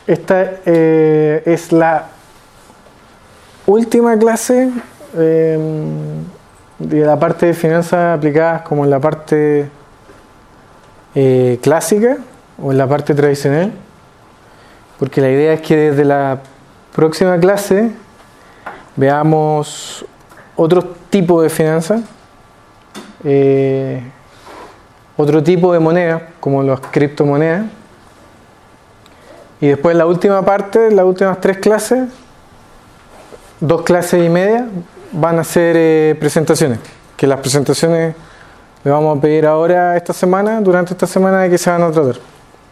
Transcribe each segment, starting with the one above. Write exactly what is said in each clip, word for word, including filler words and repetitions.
esta eh, es la última clase eh, de la parte de finanzas aplicadas como en la parte eh, clásica o en la parte tradicional, porque la idea es que desde la próxima clase veamos otro tipo de finanzas, eh, otro tipo de moneda, como las criptomonedas, y después la última parte, las últimas tres clases, dos clases y media, van a ser eh, presentaciones, que las presentaciones le vamos a pedir ahora esta semana, durante esta semana, de que se van a tratar.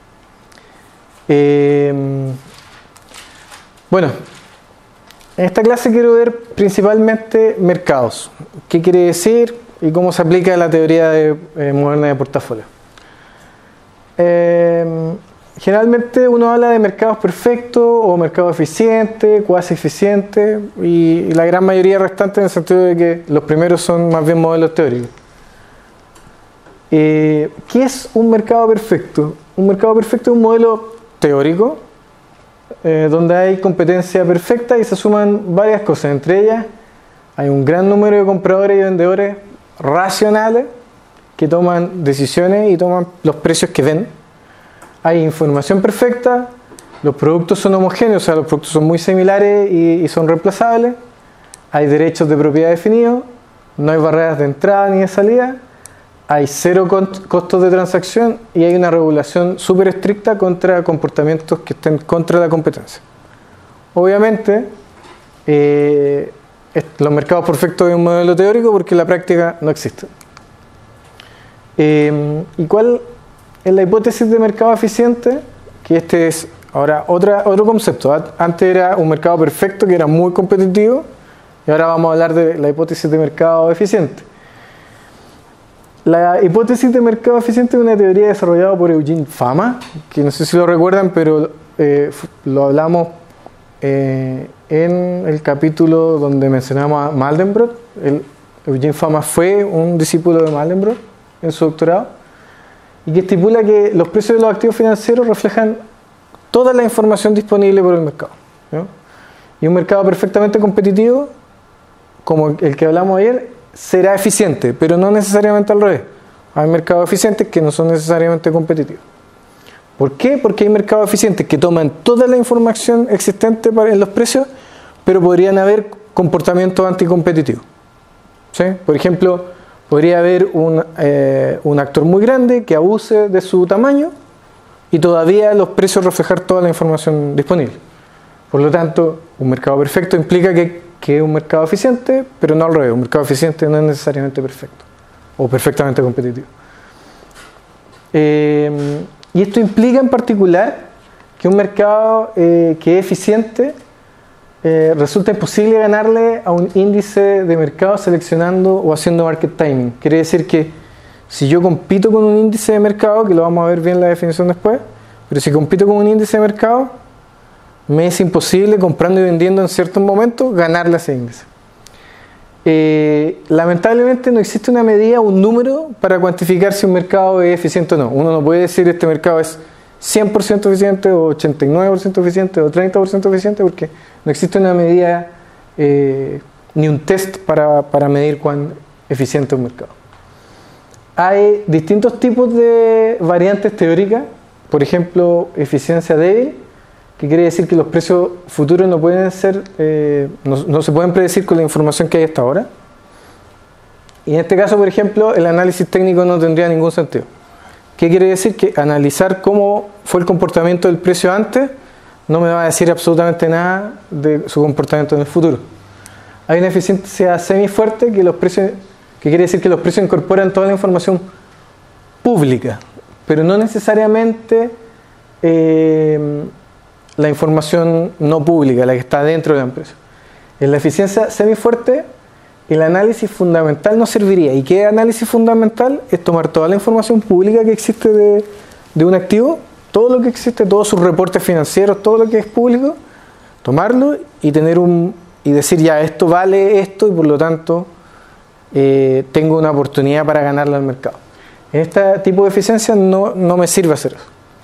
Eh, bueno, en esta clase quiero ver principalmente mercados. ¿Qué quiere decir y cómo se aplica la teoría de, eh, moderna de portafolio? Eh, generalmente uno habla de mercados perfectos o mercados eficientes, cuasi eficientes, y, y la gran mayoría restante en el sentido de que los primeros son más bien modelos teóricos. Eh, ¿Qué es un mercado perfecto? Un mercado perfecto es un modelo teórico eh, donde hay competencia perfecta y se suman varias cosas. Entre ellas hay un gran número de compradores y vendedores racionales que toman decisiones y toman los precios que ven. Hay información perfecta, los productos son homogéneos, o sea, los productos son muy similares y, y son reemplazables. Hay derechos de propiedad definidos, no hay barreras de entrada ni de salida. Hay cero costos de transacción y hay una regulación súper estricta contra comportamientos que estén contra la competencia. Obviamente, eh, los mercados perfectos es un modelo teórico porque en la práctica no existe. Eh, ¿Y cuál es la hipótesis de mercado eficiente? Que este es ahora otra, otro concepto. Antes era un mercado perfecto que era muy competitivo y ahora vamos a hablar de la hipótesis de mercado eficiente. La hipótesis de mercado eficiente es una teoría desarrollada por Eugene Fama, que no sé si lo recuerdan, pero eh, lo hablamos eh, en el capítulo donde mencionamos a Mandelbrot. El, Eugene Fama fue un discípulo de Mandelbrot en su doctorado, y que estipula que los precios de los activos financieros reflejan toda la información disponible por el mercado, ¿no? Y un mercado perfectamente competitivo, como el que hablamos ayer, será eficiente, pero no necesariamente al revés. Hay mercados eficientes que no son necesariamente competitivos. ¿Por qué? Porque hay mercados eficientes que toman toda la información existente en los precios, pero podrían haber comportamientos anticompetitivos. ¿Sí? Por ejemplo, podría haber un, eh, un actor muy grande que abuse de su tamaño y todavía los precios reflejar toda la información disponible. Por lo tanto, un mercado perfecto implica que que es un mercado eficiente, pero no al revés. Un mercado eficiente no es necesariamente perfecto o perfectamente competitivo. Eh, y esto implica en particular que un mercado eh, que es eficiente eh, resulta imposible ganarle a un índice de mercado seleccionando o haciendo market timing. Quiere decir que si yo compito con un índice de mercado, que lo vamos a ver bien la definición después, pero si compito con un índice de mercado, me es imposible, comprando y vendiendo en ciertos momentos, ganarle a ese índice. Eh, lamentablemente no existe una medida, un número para cuantificar si un mercado es eficiente o no. Uno no puede decir este mercado es cien por ciento eficiente o ochenta y nueve por ciento eficiente o treinta por ciento eficiente, porque no existe una medida eh, ni un test para, para medir cuán eficiente es un mercado. Hay distintos tipos de variantes teóricas, por ejemplo, eficiencia débil, que quiere decir que los precios futuros no pueden ser, eh, no, no se pueden predecir con la información que hay hasta ahora. Y en este caso, por ejemplo, el análisis técnico no tendría ningún sentido. ¿Qué quiere decir? Que analizar cómo fue el comportamiento del precio antes no me va a decir absolutamente nada de su comportamiento en el futuro. Hay una eficiencia semifuerte que los precios, que quiere decir que los precios incorporan toda la información pública, pero no necesariamente eh, la información no pública, la que está dentro de la empresa. En la eficiencia semifuerte, el análisis fundamental no serviría. ¿Y qué análisis fundamental? Es tomar toda la información pública que existe de, de un activo, todo lo que existe, todos sus reportes financieros, todo lo que es público, tomarlo y tener un y decir ya esto vale esto y por lo tanto eh, tengo una oportunidad para ganarle al mercado. En este tipo de eficiencia no, no me sirve hacer eso.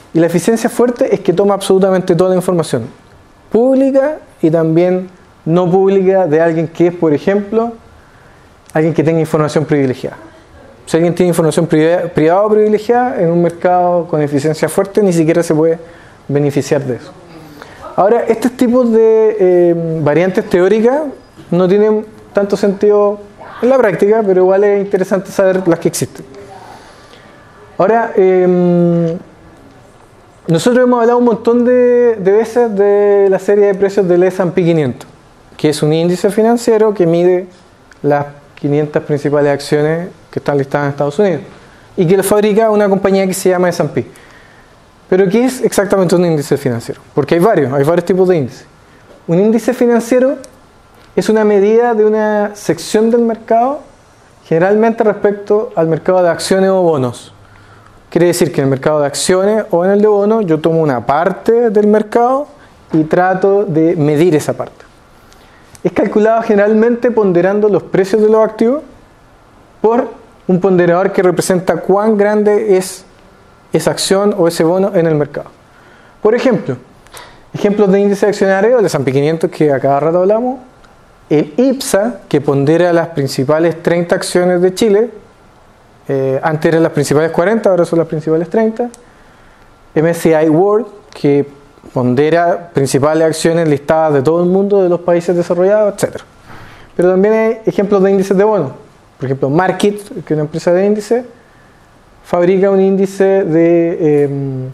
Y la eficiencia fuerte es que toma absolutamente toda la información, pública y también no pública, de alguien que es, por ejemplo, alguien que tenga información privilegiada. Si alguien tiene información privada o privilegiada en un mercado con eficiencia fuerte, ni siquiera se puede beneficiar de eso. Ahora, estos tipos de eh, variantes teóricas no tienen tanto sentido en la práctica, pero igual es interesante saber las que existen. Ahora, eh, nosotros hemos hablado un montón de, de veces de la serie de precios del ese and pe quinientos, que es un índice financiero que mide las quinientas principales acciones que están listadas en Estados Unidos y que lo fabrica una compañía que se llama ese and pe. Pero ¿qué es exactamente un índice financiero? Porque hay varios, hay varios tipos de índices. Un índice financiero es una medida de una sección del mercado, generalmente respecto al mercado de acciones o bonos. Quiere decir que en el mercado de acciones o en el de bonos yo tomo una parte del mercado y trato de medir esa parte. Es calculado generalmente ponderando los precios de los activos por un ponderador que representa cuán grande es esa acción o ese bono en el mercado. Por ejemplo, ejemplos de índice accionario, el ese and pe quinientos que a cada rato hablamos, el IPSA, que pondera las principales treinta acciones de Chile, eh, antes eran las principales cuarenta, ahora son las principales treinta, M S C I World, que pondera principales acciones listadas de todo el mundo, de los países desarrollados, etcétera. Pero también hay ejemplos de índices de bonos. Por ejemplo, Markit, que es una empresa de índice, fabrica un índice de eh,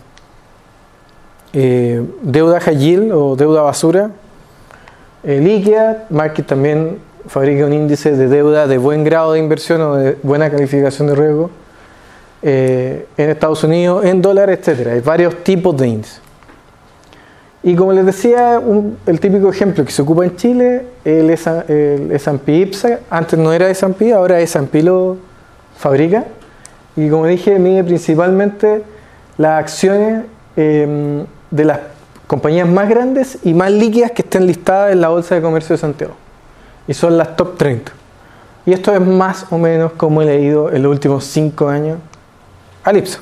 eh, deuda high yield o deuda basura eh, líquida. Markit también fabrica un índice de deuda de buen grado de inversión o de buena calificación de riesgo eh, en Estados Unidos, en dólares, etcétera. Hay varios tipos de índices. Y como les decía, un, el típico ejemplo que se ocupa en Chile, el ese and pe IPSA, antes no era ese and pe, ahora ese and pe lo fabrica. Y como dije, mide principalmente las acciones eh, de las compañías más grandes y más líquidas que estén listadas en la Bolsa de Comercio de Santiago. Y son las top treinta. Y esto es más o menos como he leído en los últimos cinco años al IPSA.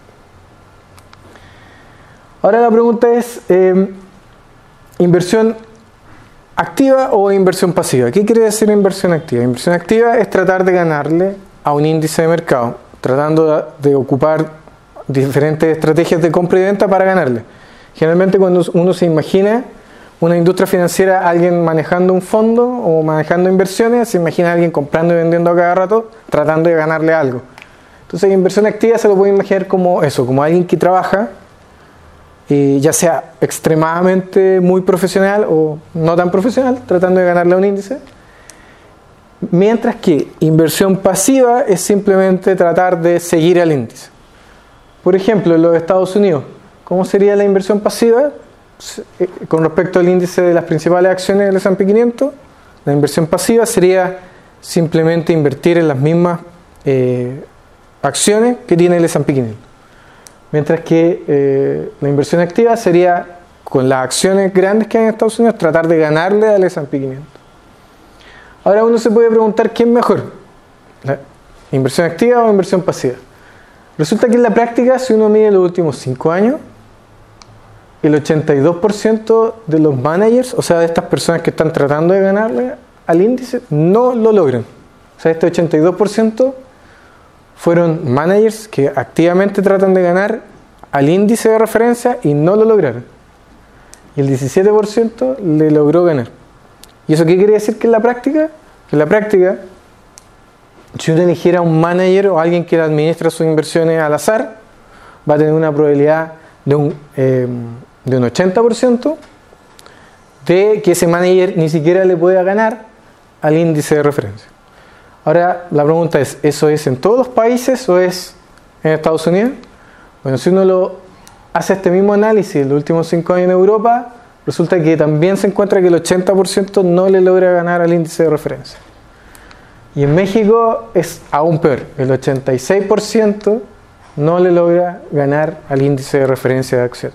Ahora la pregunta es, eh, ¿inversión activa o inversión pasiva? ¿Qué quiere decir inversión activa? Inversión activa es tratar de ganarle a un índice de mercado, tratando de ocupar diferentes estrategias de compra y venta para ganarle. Generalmente cuando uno se imagina una industria financiera, alguien manejando un fondo o manejando inversiones, se imagina a alguien comprando y vendiendo a cada rato, tratando de ganarle algo. Entonces inversión activa se lo puede imaginar como eso, como alguien que trabaja, eh, ya sea extremadamente muy profesional o no tan profesional, tratando de ganarle a un índice. Mientras que inversión pasiva es simplemente tratar de seguir al índice. Por ejemplo, en los Estados Unidos, ¿cómo sería la inversión pasiva? Con respecto al índice de las principales acciones del ese and pe quinientos, la inversión pasiva sería simplemente invertir en las mismas eh, acciones que tiene el ese and pe quinientos. Mientras que eh, la inversión activa sería, con las acciones grandes que hay en Estados Unidos, tratar de ganarle al ese and pe quinientos. Ahora uno se puede preguntar, ¿qué es mejor? ¿La inversión activa o inversión pasiva? Resulta que en la práctica, si uno mide los últimos cinco años, el ochenta y dos por ciento de los managers, o sea, de estas personas que están tratando de ganarle al índice, no lo logran. O sea, este ochenta y dos por ciento fueron managers que activamente tratan de ganar al índice de referencia y no lo lograron. Y el diecisiete por ciento le logró ganar. ¿Y eso qué quiere decir que en la práctica? Que en la práctica, si uno eligiera un manager o alguien que administra sus inversiones al azar, va a tener una probabilidad de un, eh, de un ochenta por ciento de que ese manager ni siquiera le pueda ganar al índice de referencia. Ahora la pregunta es, ¿eso es en todos los países o es en Estados Unidos? Bueno, si uno lo hace este mismo análisis en los últimos cinco años en Europa, resulta que también se encuentra que el ochenta por ciento no le logra ganar al índice de referencia. Y en México es aún peor, el ochenta y seis por ciento no le logra ganar al índice de referencia de acciones.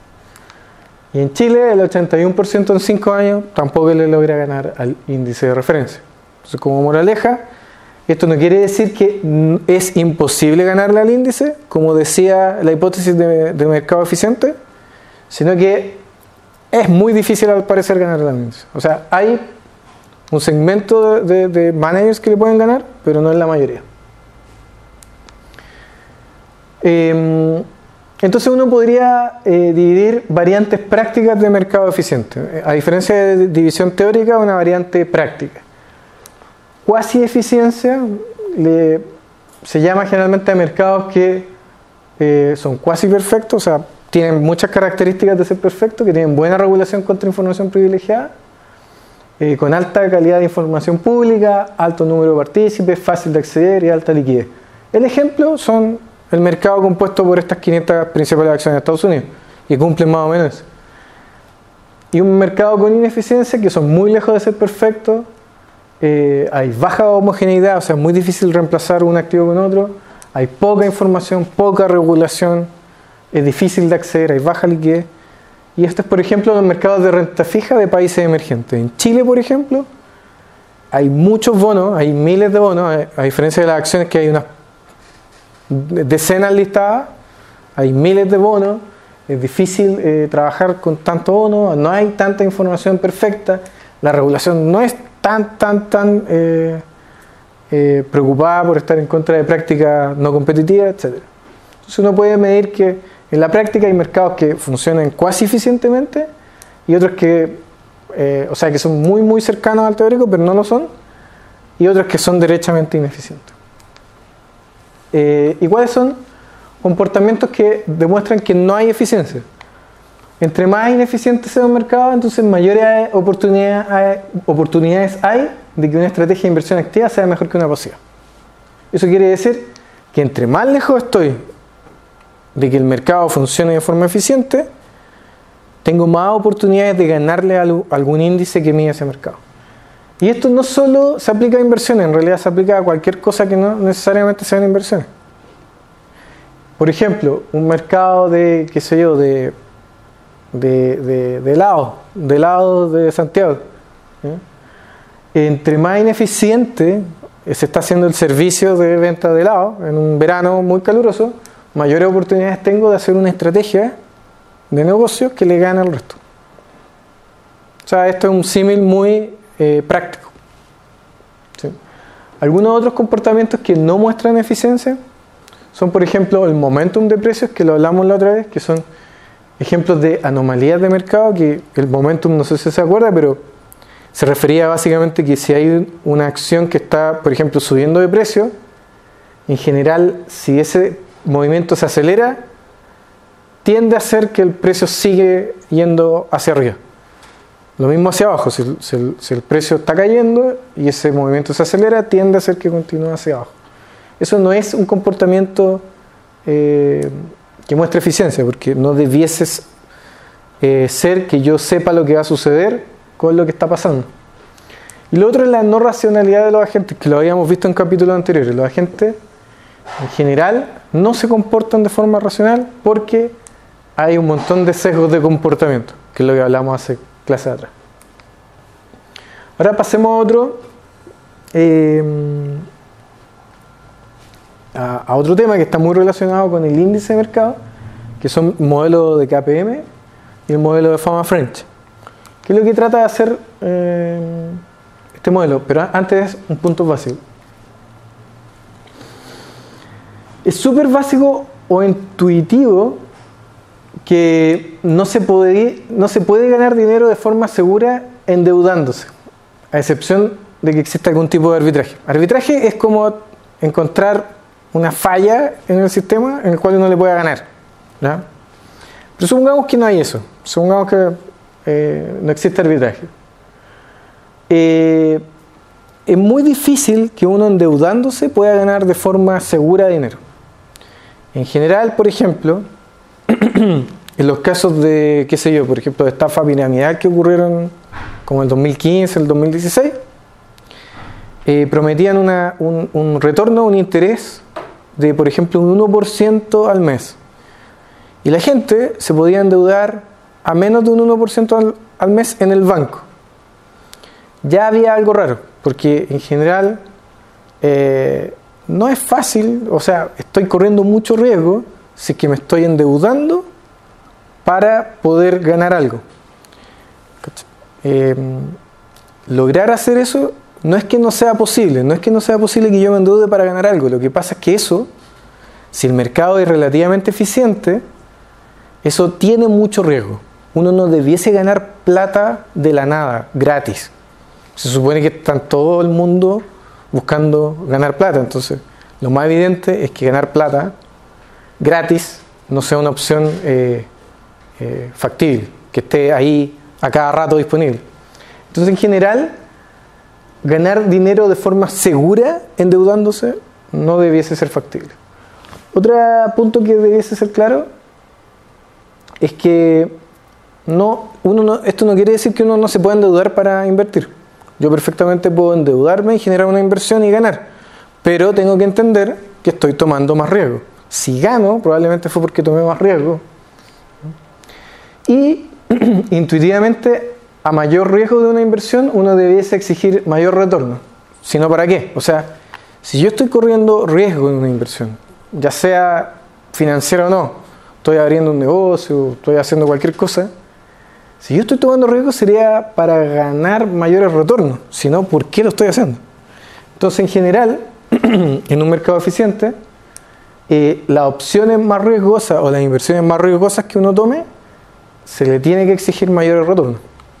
Y en Chile el ochenta y uno por ciento en cinco años tampoco le logra ganar al índice de referencia. Entonces, como moraleja, Esto no quiere decir que es imposible ganarle al índice, como decía la hipótesis de, de mercado eficiente, sino que es muy difícil al parecer ganarle al índice. O sea, hay un segmento de, de, de managers que le pueden ganar, pero no es la mayoría. Eh, entonces uno podría eh, dividir variantes prácticas de mercado eficiente. A diferencia de división teórica, una variante práctica. Cuasi eficiencia le, se llama generalmente a mercados que eh, son cuasi perfectos, o sea, tienen muchas características de ser perfectos, que tienen buena regulación contra información privilegiada, eh, con alta calidad de información pública, alto número de partícipes, fácil de acceder y alta liquidez. El ejemplo son el mercado compuesto por estas quinientas principales acciones de Estados Unidos, y cumplen más o menos eso. Y un mercado con ineficiencia que son muy lejos de ser perfectos. Eh, hay baja homogeneidad, o sea, es muy difícil reemplazar un activo con otro, hay poca información, poca regulación, es difícil de acceder, hay baja liquidez. Y esto es, por ejemplo, los mercados de renta fija de países emergentes. En Chile, por ejemplo, hay muchos bonos, hay miles de bonos, a, a diferencia de las acciones que hay unas decenas listadas, hay miles de bonos, es difícil eh, trabajar con tanto bono, no hay tanta información perfecta, la regulación no es tan, tan, tan eh, eh, preocupada por estar en contra de prácticas no competitivas, etcétera. Entonces uno puede medir que en la práctica hay mercados que funcionan cuasi eficientemente y otros que, eh, o sea, que son muy, muy cercanos al teórico, pero no lo son, y otros que son derechamente ineficientes. Eh, ¿Y cuáles son? Comportamientos que demuestran que no hay eficiencia. Entre más ineficiente sea un mercado, entonces mayores oportunidades, oportunidades hay de que una estrategia de inversión activa sea mejor que una pasiva. Eso quiere decir que entre más lejos estoy de que el mercado funcione de forma eficiente, tengo más oportunidades de ganarle a algún índice que mide ese mercado. Y esto no solo se aplica a inversiones, en realidad se aplica a cualquier cosa que no necesariamente sean inversiones. Por ejemplo, un mercado de, qué sé yo, de de, de, de helado, de helado de Santiago. ¿Eh? Entre más ineficiente se está haciendo el servicio de venta de helado en un verano muy caluroso, mayores oportunidades tengo de hacer una estrategia de negocios que le gane al resto. O sea, esto es un símil muy eh, práctico. ¿Sí? Algunos otros comportamientos que no muestran eficiencia son, por ejemplo, el momentum de precios, que lo hablamos la otra vez, que son ejemplos de anomalías de mercado, que el momentum, no sé si se acuerda, pero se refería básicamente que si hay una acción que está, por ejemplo, subiendo de precio, en general, si ese movimiento se acelera, tiende a hacer que el precio sigue yendo hacia arriba. Lo mismo hacia abajo, si el, si el, si el precio está cayendo y ese movimiento se acelera, tiende a hacer que continúe hacia abajo. Eso no es un comportamiento eh, que muestre eficiencia, porque no debieses eh, ser que yo sepa lo que va a suceder con lo que está pasando. Y lo otro es la no racionalidad de los agentes, que lo habíamos visto en capítulos anteriores. Los agentes en general no se comportan de forma racional porque hay un montón de sesgos de comportamiento, que es lo que hablamos hace clase atrás. Ahora pasemos a otro eh, a, a otro tema que está muy relacionado con el índice de mercado, que son modelos de K P M y el modelo de Fama French, que es lo que trata de hacer eh, este modelo. Pero antes, un punto básico. Es súper básico o intuitivo que no se, puede, no se puede ganar dinero de forma segura endeudándose, a excepción de que exista algún tipo de arbitraje. Arbitraje es como encontrar una falla en el sistema en el cual uno le pueda ganar, ¿ya? Pero supongamos que no hay eso, supongamos que eh, no existe arbitraje. Eh, es muy difícil que uno endeudándose pueda ganar de forma segura dinero. En general, por ejemplo, en los casos de, qué sé yo, por ejemplo, de estafa piramidal que ocurrieron como el dos mil quince, el dos mil dieciséis, eh, prometían una, un, un retorno, un interés de, por ejemplo, un uno por ciento al mes. Y la gente se podía endeudar a menos de un uno por ciento al, al mes en el banco. Ya había algo raro, porque en general eh, no es fácil, o sea, estoy corriendo mucho riesgo si es que me estoy endeudando para poder ganar algo. Eh, lograr hacer eso no es que no sea posible, no es que no sea posible que yo me endeude para ganar algo. Lo que pasa es que eso, si el mercado es relativamente eficiente, eso tiene mucho riesgo. Uno no debiese ganar plata de la nada, gratis. Se supone que está todo el mundo buscando ganar plata, entonces lo más evidente es que ganar plata gratis no sea una opción eh, eh, factible, que esté ahí a cada rato disponible. Entonces, en general, ganar dinero de forma segura endeudándose no debiese ser factible. Otro punto que debiese ser claro es que no, uno no, esto no quiere decir que uno no se pueda endeudar para invertir. Yo perfectamente puedo endeudarme y generar una inversión y ganar, pero tengo que entender que estoy tomando más riesgo. Si gano, probablemente fue porque tomé más riesgo. Y intuitivamente, a mayor riesgo de una inversión, uno debiese exigir mayor retorno. Si no, ¿para qué? O sea, si yo estoy corriendo riesgo en una inversión, ya sea financiera o no, estoy abriendo un negocio, estoy haciendo cualquier cosa, si yo estoy tomando riesgo sería para ganar mayores retornos. Si no, ¿por qué lo estoy haciendo? Entonces, en general, en un mercado eficiente, eh, las opciones más riesgosas o las inversiones más riesgosas que uno tome, se le tiene que exigir mayores retornos.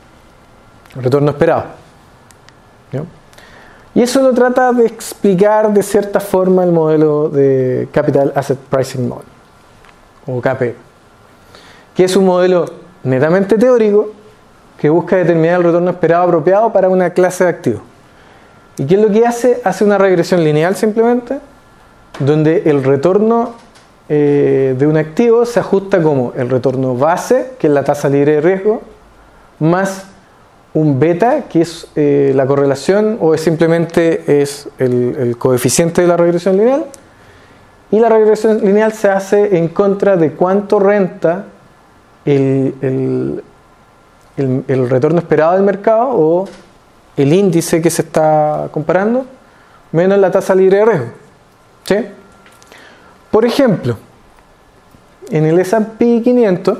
El retorno esperado. ¿No? Y eso lo trata de explicar de cierta forma el modelo de Capital Asset Pricing Model, o K P, que es un modelo netamente teórico que busca determinar el retorno esperado apropiado para una clase de activos. ¿Y qué es lo que hace? Hace una regresión lineal simplemente, donde el retorno eh, de un activo se ajusta como el retorno base, que es la tasa libre de riesgo, más un beta, que es eh, la correlación, o es simplemente es el, el coeficiente de la regresión lineal, y la regresión lineal se hace en contra de cuánto renta el, el, el, el retorno esperado del mercado, o el índice que se está comparando, menos la tasa libre de riesgo. ¿Sí? Por ejemplo, en el ese and pe quinientos,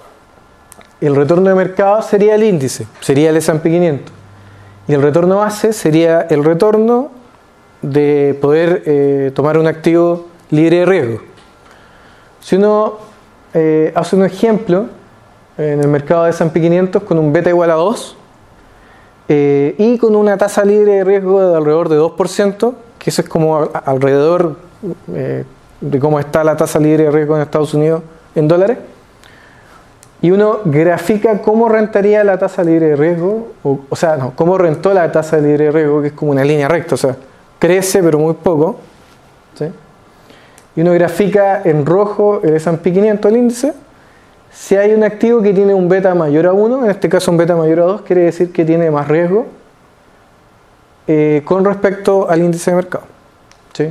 el retorno de mercado sería el índice, sería el ese and pe quinientos. Y el retorno base sería el retorno de poder eh, tomar un activo libre de riesgo. Si uno eh, hace un ejemplo en el mercado de ese and pe quinientos con un beta igual a dos eh, y con una tasa libre de riesgo de alrededor de dos por ciento, que eso es como a, alrededor eh, de cómo está la tasa libre de riesgo en Estados Unidos en dólares, y uno grafica cómo rentaría la tasa libre de riesgo, o, o sea, no, cómo rentó la tasa libre de riesgo, que es como una línea recta, o sea, crece pero muy poco, ¿sí? Y uno grafica en rojo el ese and pe quinientos, el índice. Si hay un activo que tiene un beta mayor a uno, en este caso un beta mayor a dos, quiere decir que tiene más riesgo eh, con respecto al índice de mercado, ¿sí?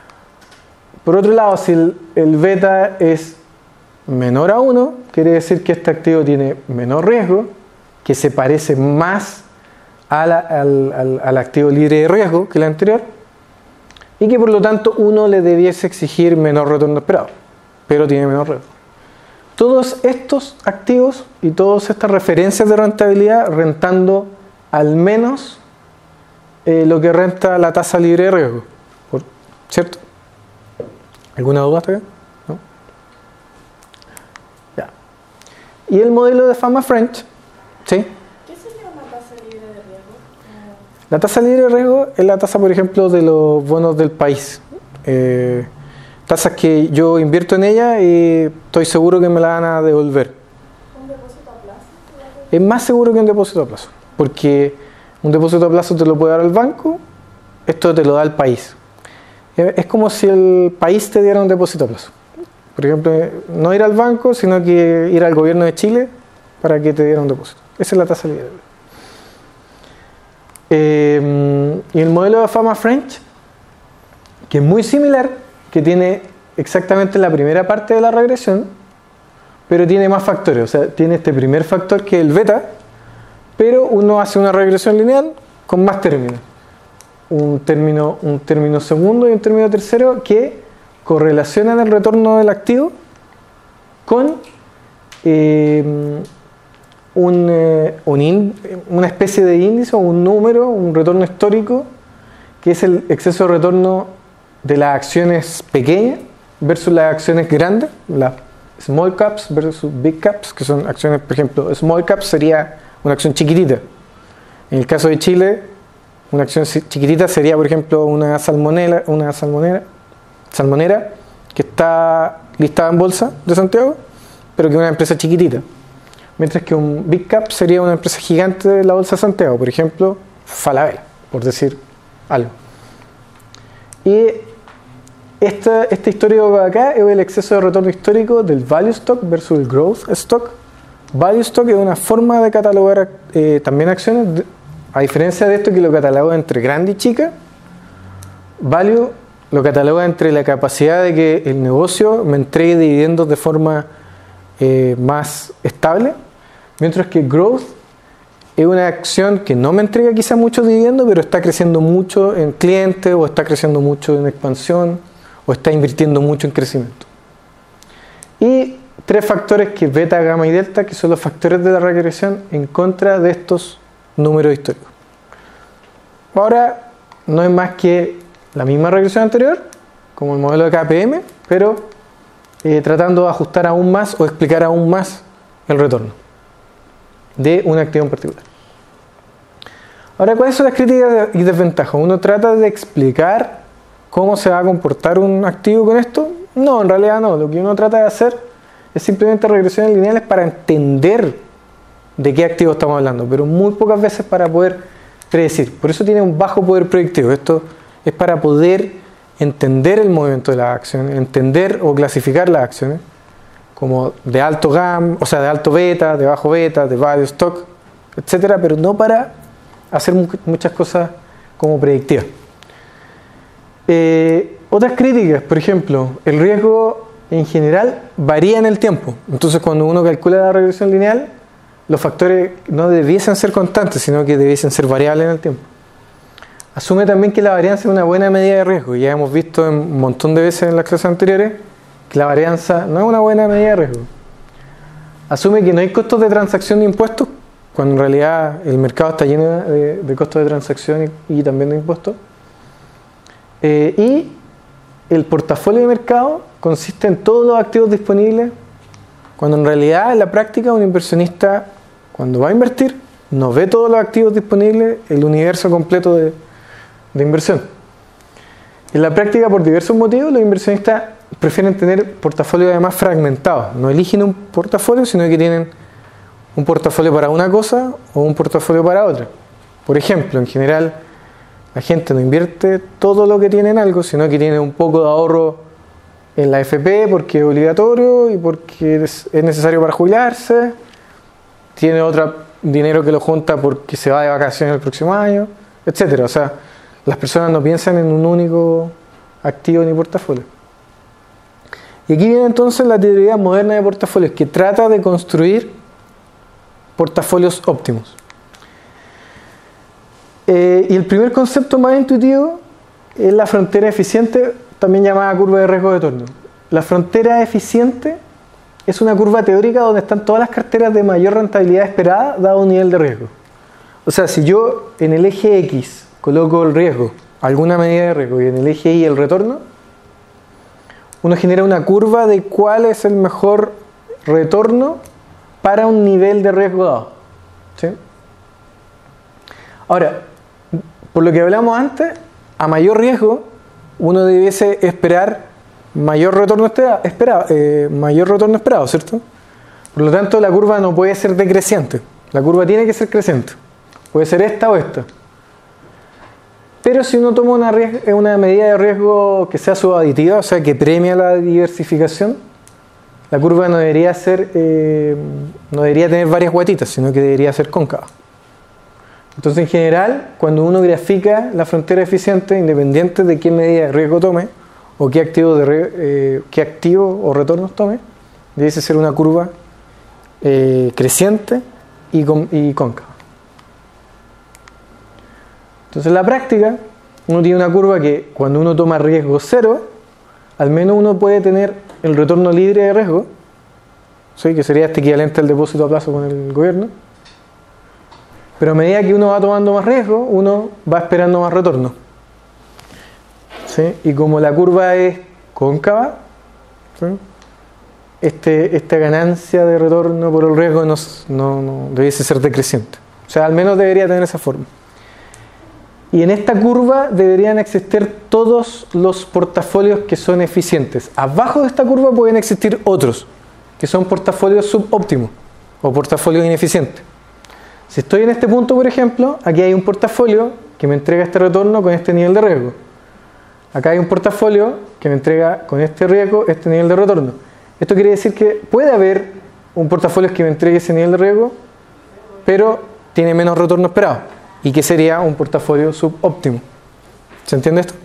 Por otro lado, si el, el beta es menor a uno, quiere decir que este activo tiene menor riesgo, que se parece más a la, al, al, al activo libre de riesgo que el anterior, y que por lo tanto uno le debiese exigir menor retorno esperado, pero tiene menor riesgo. Todos estos activos y todas estas referencias de rentabilidad rentando al menos eh, lo que renta la tasa libre de riesgo, ¿cierto? ¿Alguna duda hasta acá? ¿No? Ya. Y el modelo de Fama-French, ¿sí? ¿Qué sería una tasa libre de riesgo? La tasa libre de riesgo es la tasa, por ejemplo, de los bonos del país. Eh, tasas que yo invierto en ella y estoy seguro que me la van a devolver. ¿Un depósito a plazo? Es más seguro que un depósito a plazo, porque un depósito a plazo te lo puede dar el banco, esto te lo da el país. Es como si el país te diera un depósito a plazo. Por ejemplo, no ir al banco, sino que ir al gobierno de Chile para que te diera un depósito. Esa es la tasa libre. Eh, y el modelo de Fama-French, que es muy similar, que tiene exactamente la primera parte de la regresión, pero tiene más factores. O sea, tiene este primer factor que es el beta, pero uno hace una regresión lineal con más términos. un término, un término segundo y un término tercero que correlacionan el retorno del activo con eh, un, eh, un in, una especie de índice o un número, un retorno histórico, que es el exceso de retorno de las acciones pequeñas versus las acciones grandes, las small caps versus big caps, que son acciones, por ejemplo, small caps sería una acción chiquitita. En el caso de Chile, una acción chiquitita sería, por ejemplo, una salmonela, una salmonera, salmonera que está listada en bolsa de Santiago, pero que es una empresa chiquitita. Mientras que un big cap sería una empresa gigante de la bolsa de Santiago, por ejemplo, Falabella, por decir algo. Y Este, este histórico de acá es el exceso de retorno histórico del value stock versus el growth stock. Value stock es una forma de catalogar eh, también acciones, a diferencia de esto que lo cataloga entre grande y chica. Value lo cataloga entre la capacidad de que el negocio me entregue dividendos de forma eh, más estable, mientras que growth es una acción que no me entrega quizá muchos dividendos, pero está creciendo mucho en clientes o está creciendo mucho en expansión o está invirtiendo mucho en crecimiento. Y tres factores que beta, gamma y delta, que son los factores de la regresión en contra de estos números históricos. Ahora no es más que la misma regresión anterior, como el modelo de K P M, pero eh, tratando de ajustar aún más o explicar aún más el retorno de un activo en particular. Ahora, ¿cuáles son las críticas y desventajas? Uno trata de explicar cómo se va a comportar un activo con esto. No, en realidad no. Lo que uno trata de hacer es simplemente regresiones lineales para entender de qué activo estamos hablando, pero muy pocas veces para poder predecir. Por eso tiene un bajo poder predictivo. Esto es para poder entender el movimiento de las acciones, entender o clasificar las acciones como de alto gamma, o sea, de alto beta, de bajo beta, de value stock, etcétera, pero no para hacer muchas cosas como predictivas. Eh, otras críticas, por ejemplo, el riesgo en general varía en el tiempo. Entonces, cuando uno calcula la regresión lineal, los factores no debiesen ser constantes, sino que debiesen ser variables en el tiempo. Asume también que la varianza es una buena medida de riesgo. Ya hemos visto un montón de veces en las clases anteriores que la varianza no es una buena medida de riesgo. Asume que no hay costos de transacción de impuestos, cuando en realidad el mercado está lleno de, de costos de transacción y, y también de impuestos. Eh, y el portafolio de mercado consiste en todos los activos disponibles, cuando en realidad en la práctica un inversionista, cuando va a invertir, no ve todos los activos disponibles, el universo completo de, de inversión. En la práctica, por diversos motivos, los inversionistas prefieren tener portafolios además fragmentados. No eligen un portafolio, sino que tienen un portafolio para una cosa o un portafolio para otra. Por ejemplo, en general, la gente no invierte todo lo que tiene en algo, sino que tiene un poco de ahorro en la F P porque es obligatorio y porque es necesario para jubilarse. Tiene otro dinero que lo junta porque se va de vacaciones el próximo año, etcétera. O sea, las personas no piensan en un único activo ni portafolio. Y aquí viene entonces la teoría moderna de portafolios, que trata de construir portafolios óptimos. Eh, y el primer concepto más intuitivo es la frontera eficiente, también llamada curva de riesgo de retorno. La frontera eficiente es una curva teórica donde están todas las carteras de mayor rentabilidad esperada dado un nivel de riesgo. O sea, si yo en el eje X coloco el riesgo, alguna medida de riesgo, y en el eje Y el retorno, uno genera una curva de cuál es el mejor retorno para un nivel de riesgo dado. ¿Sí? Ahora, por lo que hablamos antes, a mayor riesgo, uno debiese esperar mayor retorno esperado, eh, mayor retorno esperado, ¿cierto? Por lo tanto, la curva no puede ser decreciente. La curva tiene que ser creciente. Puede ser esta o esta. Pero si uno toma una, una medida de riesgo que sea subaditiva, o sea, que premia la diversificación, la curva no debería ser, eh, no debería tener varias guatitas, sino que debería ser cóncava. Entonces, en general, cuando uno grafica la frontera eficiente, independiente de qué medida de riesgo tome, o qué activo, de re, eh, qué activo o retornos tome, debe ser una curva eh, creciente y, con, y cóncava. Entonces, en la práctica, uno tiene una curva que cuando uno toma riesgo cero, al menos uno puede tener el retorno libre de riesgo, ¿sí? Que sería este equivalente al depósito a plazo con el gobierno. Pero a medida que uno va tomando más riesgo, uno va esperando más retorno, ¿sí? Y como la curva es cóncava, ¿sí? este, esta ganancia de retorno por el riesgo no, no, no debiese ser decreciente. O sea, al menos debería tener esa forma. Y en esta curva deberían existir todos los portafolios que son eficientes. Abajo de esta curva pueden existir otros, que son portafolios subóptimos o portafolios ineficientes. Si estoy en este punto, por ejemplo, aquí hay un portafolio que me entrega este retorno con este nivel de riesgo. Acá hay un portafolio que me entrega con este riesgo este nivel de retorno. Esto quiere decir que puede haber un portafolio que me entregue ese nivel de riesgo, pero tiene menos retorno esperado, y que sería un portafolio subóptimo. ¿Se entiende esto?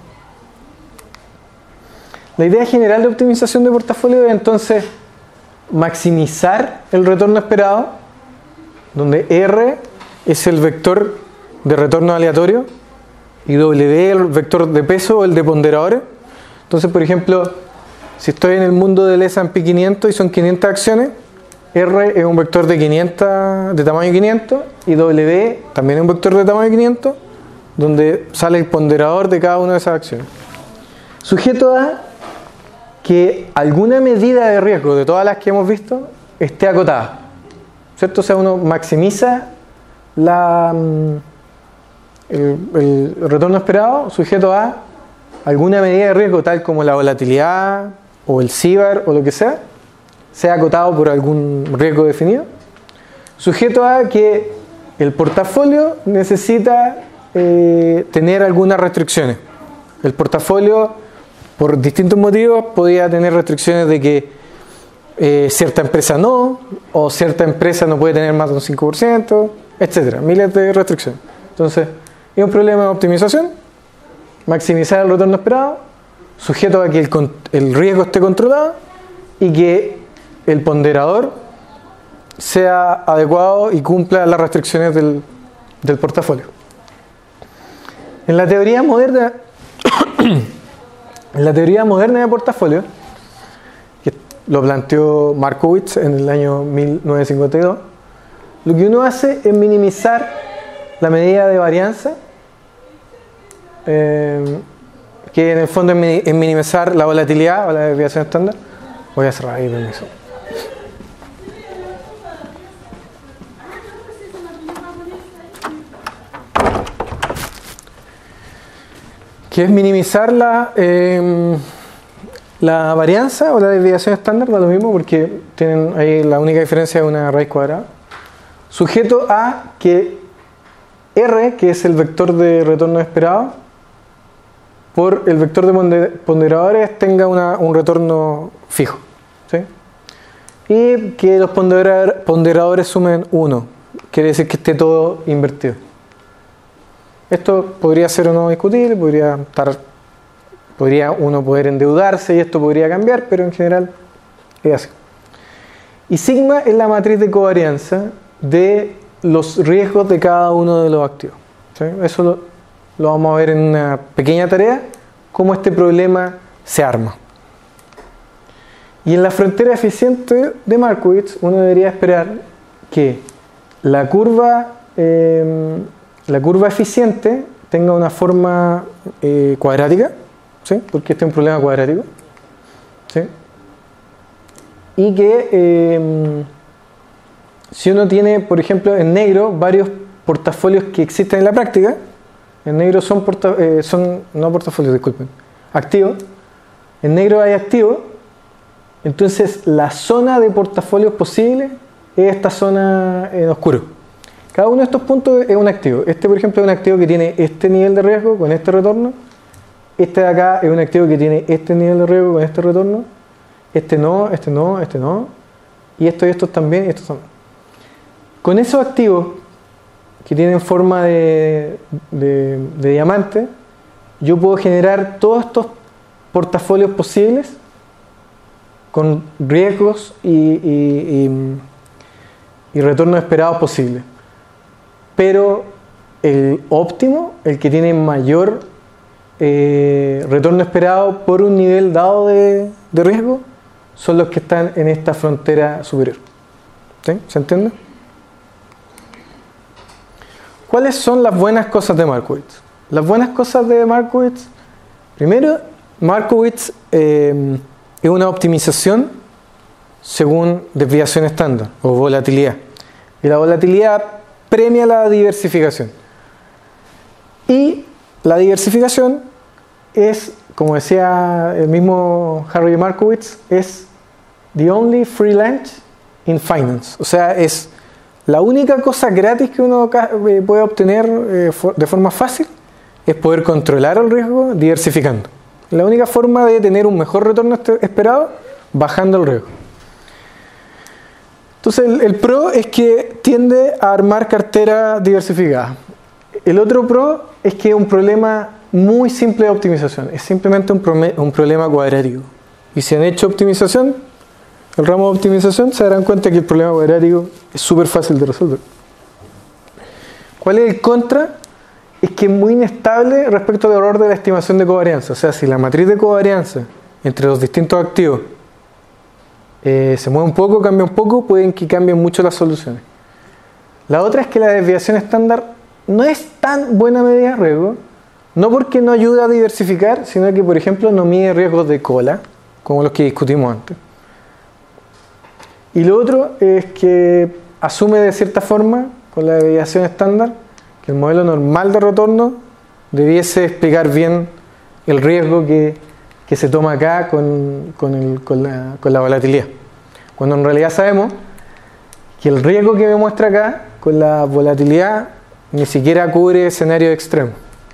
La idea general de optimización de portafolio es entonces maximizar el retorno esperado, donde R es el vector de retorno aleatorio y W el vector de peso o el de ponderadores. Entonces, por ejemplo, si estoy en el mundo del ese and pe quinientos y son quinientas acciones, R es un vector de quinientos, de tamaño quinientos, y W también es un vector de tamaño quinientos, donde sale el ponderador de cada una de esas acciones. Sujeto a que alguna medida de riesgo de todas las que hemos visto esté acotada, ¿cierto? O sea, uno maximiza la, el, el retorno esperado sujeto a alguna medida de riesgo tal como la volatilidad o el C I B A R o lo que sea, sea acotado por algún riesgo definido, sujeto a que el portafolio necesita eh, tener algunas restricciones. El portafolio, por distintos motivos, podía tener restricciones de que eh, cierta empresa no, o cierta empresa no puede tener más de un cinco por ciento, etcétera, miles de restricciones. Entonces, es un problema de optimización, maximizar el retorno esperado, sujeto a que el, el riesgo esté controlado y que el ponderador sea adecuado y cumpla las restricciones del, del portafolio. En la teoría moderna, en la teoría moderna de portafolio, que lo planteó Markowitz en el año mil novecientos cincuenta y dos, lo que uno hace es minimizar la medida de varianza, eh, que en el fondo es minimizar la volatilidad o la desviación estándar. Voy a cerrar ahí, permiso. Que es minimizar la, eh, la varianza o la desviación estándar, da lo mismo porque tienen ahí la única diferencia de una raíz cuadrada, sujeto a que R, que es el vector de retorno esperado, por el vector de ponderadores tenga una, un retorno fijo, ¿sí? Y que los ponderadores sumen uno, quiere decir que esté todo invertido. Esto podría ser o no discutible, podría estar, podría uno poder endeudarse y esto podría cambiar, pero en general es así. Y sigma es la matriz de covarianza de los riesgos de cada uno de los activos, ¿sí? Eso lo, lo vamos a ver en una pequeña tarea, cómo este problema se arma. Y en la frontera eficiente de Markowitz uno debería esperar que la curva eh, la curva eficiente tenga una forma eh, cuadrática, ¿sí? Porque este es un problema cuadrático, ¿sí? Y que eh, si uno tiene, por ejemplo, en negro varios portafolios que existen en la práctica, en negro son, porta, eh, son no portafolios, disculpen, activos, en negro hay activos, entonces la zona de portafolios posibles es esta zona en oscuro. Cada uno de estos puntos es un activo. Este, por ejemplo, es un activo que tiene este nivel de riesgo con este retorno. Este de acá es un activo que tiene este nivel de riesgo con este retorno. Este no, este no, este no. Y estos y estos también, y estos también. Con esos activos que tienen forma de, de, de diamante, yo puedo generar todos estos portafolios posibles con riesgos y, y, y, y retornos esperados posibles. Pero el óptimo, el que tiene mayor eh, retorno esperado por un nivel dado de, de riesgo son los que están en esta frontera superior. ¿Sí? ¿Se entiende? ¿Cuáles son las buenas cosas de Markowitz? Las buenas cosas de Markowitz, primero, Markowitz eh, es una optimización según desviación estándar o volatilidad. Y la volatilidad premia la diversificación. Y la diversificación es, como decía el mismo Harry Markowitz, es the only free lunch in finance. O sea, es la única cosa gratis que uno puede obtener de forma fácil es poder controlar el riesgo diversificando. La única forma de tener un mejor retorno esperado, bajando el riesgo. Entonces el, el pro es que tiende a armar cartera diversificada. El otro pro es que es un problema muy simple de optimización. Es simplemente un, prome- un problema cuadrático. Y si han hecho optimización, el ramo de optimización, se darán cuenta que el problema cuadrático es súper fácil de resolver. ¿Cuál es el contra? Es que es muy inestable respecto al error de la estimación de covarianza. O sea, si la matriz de covarianza entre los distintos activos eh, se mueve un poco, cambia un poco, pueden que cambien mucho las soluciones. La otra es que la desviación estándar no es tan buena medida de riesgo, no porque no ayuda a diversificar, sino que, por ejemplo, no mide riesgos de cola, como los que discutimos antes. Y lo otro es que asume de cierta forma, con la desviación estándar, que el modelo normal de retorno debiese explicar bien el riesgo que, que se toma acá con, con, el, con, la, con la volatilidad. Cuando en realidad sabemos que el riesgo que me muestra acá con la volatilidad ni siquiera cubre escenarios extremos.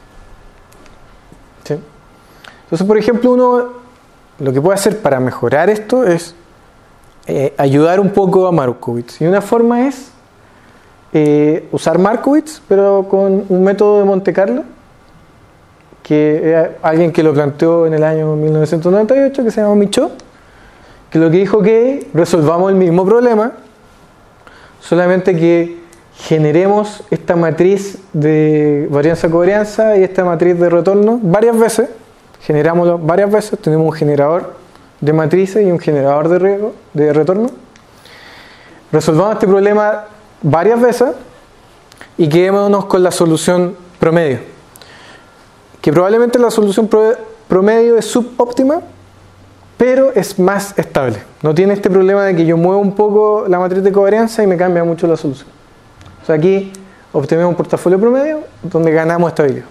¿Sí? Entonces, por ejemplo, uno lo que puede hacer para mejorar esto es eh, ayudar un poco a Markowitz. Y una forma es eh, usar Markowitz, pero con un método de Monte Carlo, que es alguien que lo planteó en el año mil novecientos noventa y ocho, que se llama Michaud, que lo que dijo que resolvamos el mismo problema, solamente que generemos esta matriz de varianza-covarianza y esta matriz de retorno varias veces, generámoslo varias veces, tenemos un generador de matrices y un generador de riesgo, de retorno, resolvamos este problema varias veces y quedémonos con la solución promedio, que probablemente la solución pro promedio es subóptima, pero es más estable, no tiene este problema de que yo muevo un poco la matriz de covarianza y me cambia mucho la solución. O sea, aquí obtenemos un portafolio promedio donde ganamos estabilidad.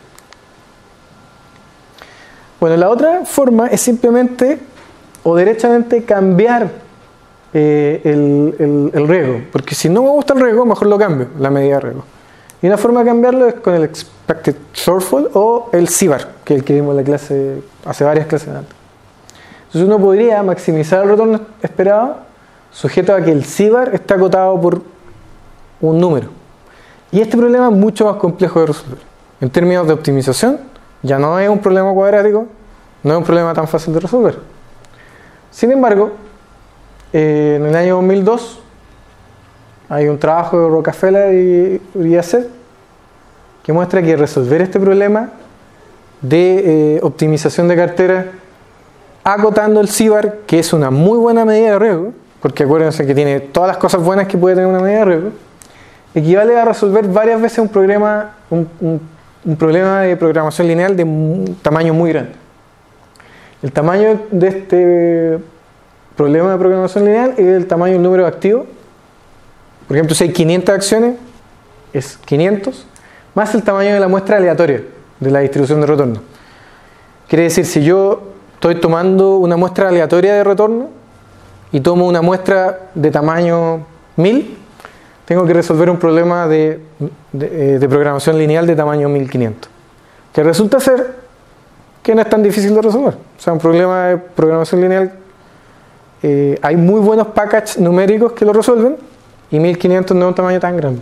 Bueno, la otra forma es simplemente o derechamente cambiar eh, el, el, el riesgo, porque si no me gusta el riesgo, mejor lo cambio, la medida de riesgo. Y una forma de cambiarlo es con el Expected Shortfall o el C I B A R, que es el que vimos en la clase, hace varias clases antes. Entonces uno podría maximizar el retorno esperado sujeto a que el C I B A R está acotado por un número. Y este problema es mucho más complejo de resolver. En términos de optimización, ya no es un problema cuadrático, no es un problema tan fácil de resolver. Sin embargo, eh, en el año dos mil dos hay un trabajo de Rockefeller y Uriasek que muestra que resolver este problema de eh, optimización de cartera acotando el C I B A R, que es una muy buena medida de riesgo, porque acuérdense que tiene todas las cosas buenas que puede tener una medida de riesgo, equivale a resolver varias veces un problema, un, un, un problema de programación lineal de un tamaño muy grande. El tamaño de este problema de programación lineal es el tamaño del número de activos. Por ejemplo, si hay quinientas acciones, es quinientos, más el tamaño de la muestra aleatoria de la distribución de retorno. Quiere decir, si yo estoy tomando una muestra aleatoria de retorno y tomo una muestra de tamaño mil, tengo que resolver un problema de, de, de programación lineal de tamaño mil quinientos, que resulta ser que no es tan difícil de resolver. O sea, un problema de programación lineal, eh, hay muy buenos packages numéricos que lo resuelven, y mil quinientos no es un tamaño tan grande.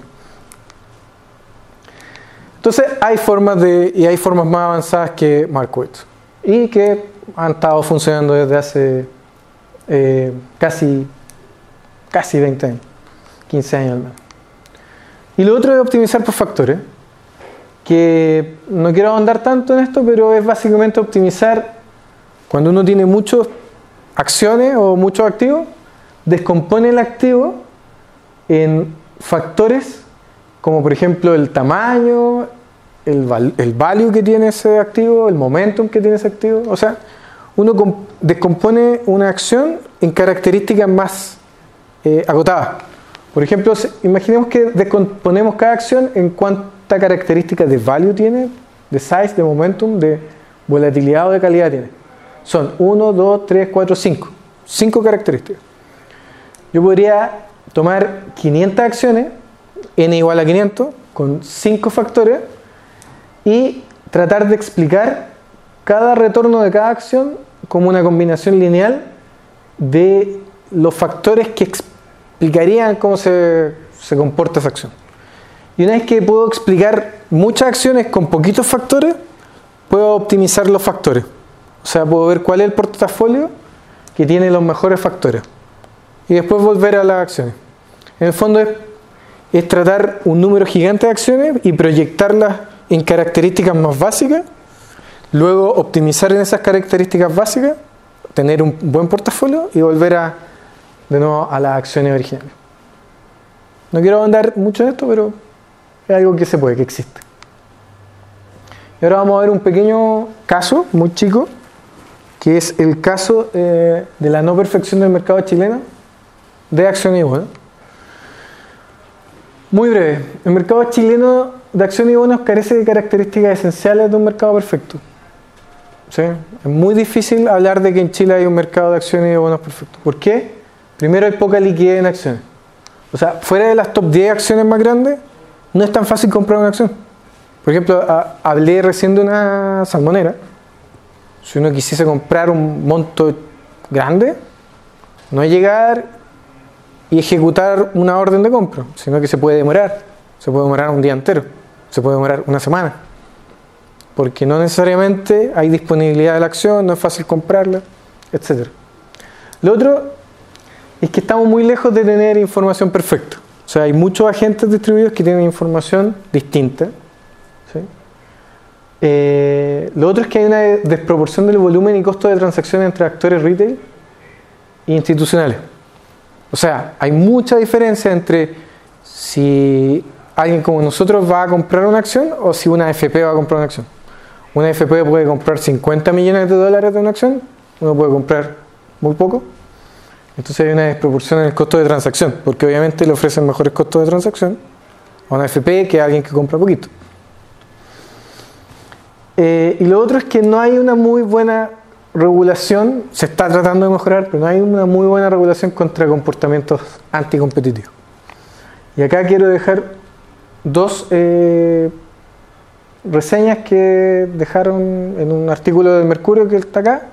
Entonces hay formas de, y hay formas más avanzadas que Markowitz, y que han estado funcionando desde hace eh, casi, casi veinte años. quince años al menos. Y lo otro es optimizar por factores. que no quiero ahondar tanto en esto, pero es básicamente optimizar cuando uno tiene muchas acciones o muchos activos, descompone el activo en factores como por ejemplo el tamaño, el, val el value que tiene ese activo, el momentum que tiene ese activo. O sea, uno descompone una acción en características más eh, acotadas. Por ejemplo, imaginemos que descomponemos cada acción en cuánta característica de value tiene, de size, de momentum, de volatilidad o de calidad tiene. Son uno, dos, tres, cuatro, cinco. cinco características. Yo podría tomar quinientas acciones, n igual a quinientos, con cinco factores, y tratar de explicar cada retorno de cada acción como una combinación lineal de los factores que explicarían cómo se, se comporta esa acción. Y una vez que puedo explicar muchas acciones con poquitos factores, puedo optimizar los factores. O sea, puedo ver cuál es el portafolio que tiene los mejores factores. Y después volver a las acciones. En el fondo es, es tratar un número gigante de acciones y proyectarlas en características más básicas. Luego optimizar en esas características básicas, tener un buen portafolio y volver a, de nuevo a las acciones originales. No quiero ahondar mucho en esto, pero es algo que se puede, que existe. Y ahora vamos a ver un pequeño caso, muy chico, que es el caso eh, de la no perfección del mercado chileno de acciones y bonos. Muy breve, el mercado chileno de acciones y bonos carece de características esenciales de un mercado perfecto. ¿Sí? Es muy difícil hablar de que en Chile hay un mercado de acciones y de bonos perfecto. ¿Por qué? Primero, hay poca liquidez en acciones. O sea, fuera de las top diez acciones más grandes, no es tan fácil comprar una acción. Por ejemplo, a, hablé recién de una salmonera. Si uno quisiese comprar un monto grande, no es llegar y ejecutar una orden de compra, sino que se puede demorar. Se puede demorar un día entero, se puede demorar una semana. Porque no necesariamente hay disponibilidad de la acción, no es fácil comprarla, etcétera. Lo otro es que estamos muy lejos de tener información perfecta. O sea, hay muchos agentes distribuidos que tienen información distinta. ¿Sí? Eh, lo otro es que hay una desproporción del volumen y costo de transacción entre actores retail e institucionales. O sea, hay mucha diferencia entre si alguien como nosotros va a comprar una acción o si una A F P va a comprar una acción. Una A F P puede comprar cincuenta millones de dólares de una acción, uno puede comprar muy poco. Entonces hay una desproporción en el costo de transacción, porque obviamente le ofrecen mejores costos de transacción a una A F P que a alguien que compra poquito. Eh, y lo otro es que no hay una muy buena regulación, se está tratando de mejorar, pero no hay una muy buena regulación contra comportamientos anticompetitivos. Y acá quiero dejar dos eh, reseñas que dejaron en un artículo del Mercurio que está acá.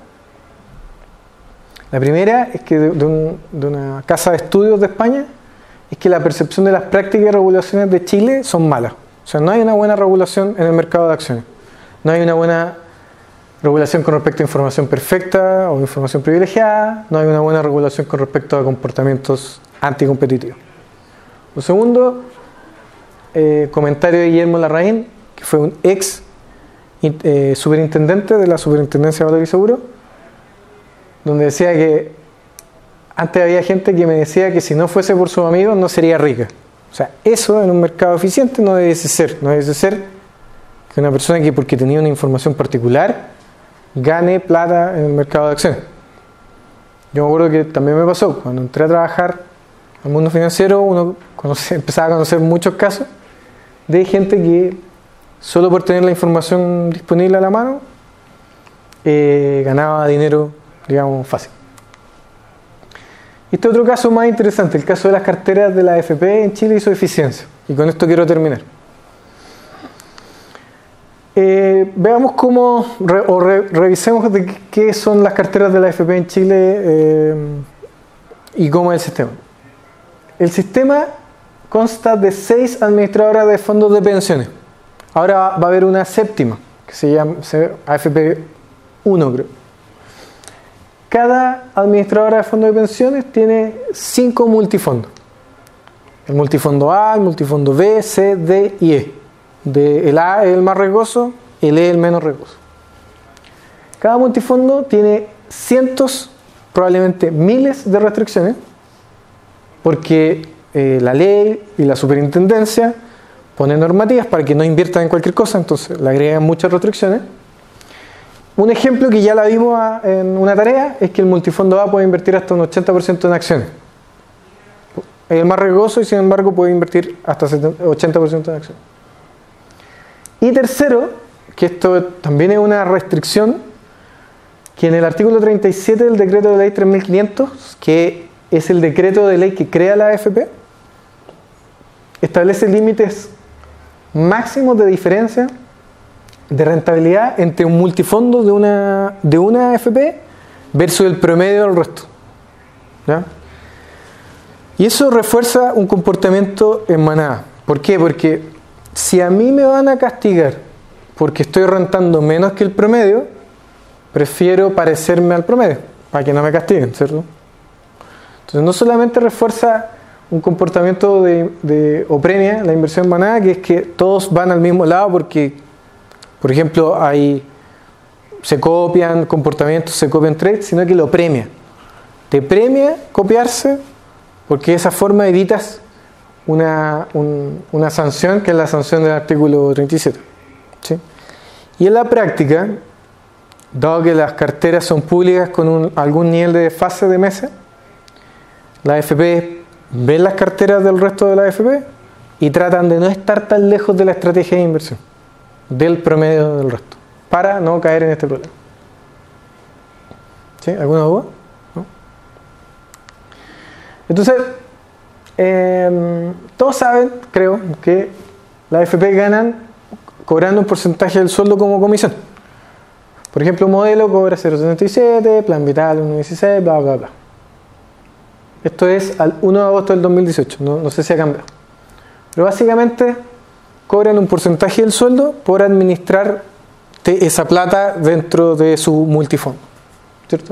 La primera es que de, de, un, de una casa de estudios de España es que la percepción de las prácticas y regulaciones de Chile son malas. O sea, no hay una buena regulación en el mercado de acciones. No hay una buena regulación con respecto a información perfecta o información privilegiada. No hay una buena regulación con respecto a comportamientos anticompetitivos. Lo segundo, eh, comentario de Guillermo Larraín, que fue un ex eh, superintendente de la Superintendencia de Valores y Seguros, donde decía que antes había gente que me decía que si no fuese por sus amigos no sería rica. O sea, eso en un mercado eficiente no debe ser. No debe ser que una persona que porque tenía una información particular gane plata en el mercado de acciones. Yo me acuerdo que también me pasó, cuando entré a trabajar al mundo financiero, uno conoce, empezaba a conocer muchos casos de gente que solo por tener la información disponible a la mano eh, ganaba dinero, digamos, fácil. Este otro caso más interesante, el caso de las carteras de la A F P en Chile y su eficiencia. Y con esto quiero terminar. Eh, veamos cómo, re, o re, revisemos de qué son las carteras de la A F P en Chile eh, y cómo es el sistema. El sistema consta de seis administradoras de fondos de pensiones. Ahora va a haber una séptima, que se llama A F P uno, creo. Cada administradora de fondos de pensiones tiene cinco multifondos. El multifondo A, el multifondo B, C, D y E. de el A es el más riesgoso, el E es el menos riesgoso. Cada multifondo tiene cientos, probablemente miles de restricciones, porque eh, la ley y la superintendencia ponen normativas para que no inviertan en cualquier cosa, entonces le agregan muchas restricciones. Un ejemplo que ya la vimos a, en una tarea es que el multifondo A puede invertir hasta un ochenta por ciento en acciones. Es el más riesgoso y sin embargo puede invertir hasta ochenta por ciento en acciones. Y tercero, que esto también es una restricción, que en el artículo treinta y siete del decreto de ley tres mil quinientos, que es el decreto de ley que crea la A F P, establece límites máximos de diferencia de rentabilidad entre un multifondo de una, de una A F P versus el promedio del resto. ¿Ya? Y eso refuerza un comportamiento en manada. ¿Por qué? Porque si a mí me van a castigar porque estoy rentando menos que el promedio, prefiero parecerme al promedio, para que no me castiguen, ¿cierto? Entonces no solamente refuerza un comportamiento de, de, o premia la inversión en manada, que es que todos van al mismo lado porque, por ejemplo, hay, se copian comportamientos, se copian trades, sino que lo premia. Te premia copiarse porque de esa forma evitas una, un, una sanción, que es la sanción del artículo treinta y siete. ¿Sí? Y en la práctica, dado que las carteras son públicas con un, algún nivel de fase de meses, la A F P ven las carteras del resto de la A F P y tratan de no estar tan lejos de la estrategia de inversión, del promedio del resto, para no caer en este problema. ¿Sí? ¿Alguna duda? ¿No? Entonces, eh, todos saben, creo, que las A F P ganan cobrando un porcentaje del sueldo como comisión. Por ejemplo, un modelo cobra cero coma setenta y siete, plan vital uno coma dieciséis, bla, bla, bla. Esto es al uno de agosto del dos mil dieciocho, no, no sé si ha cambiado. Pero básicamente cobran un porcentaje del sueldo por administrar esa plata dentro de su multifondo, ¿cierto?